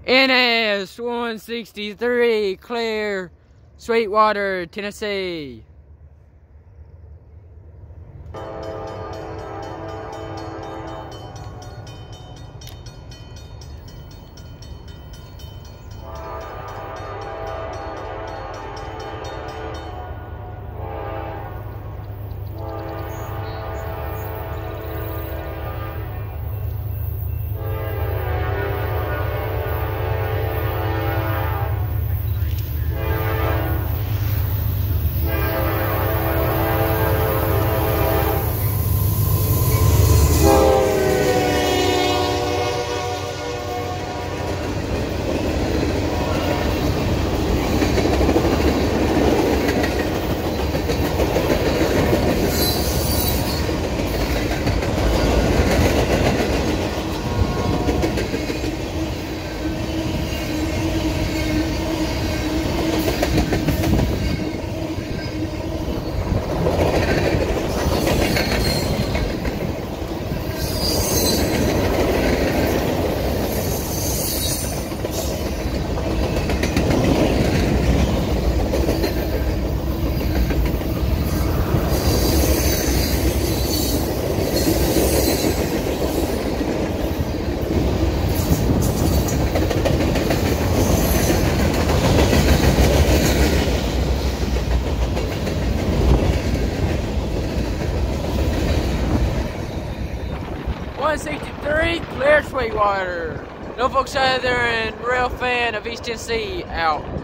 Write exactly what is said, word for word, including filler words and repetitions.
N S one sixty-three, clear, Sweetwater, Tennessee. one sixty-three, clear, Sweetwater. No folks out there and real fan of East Tennessee out.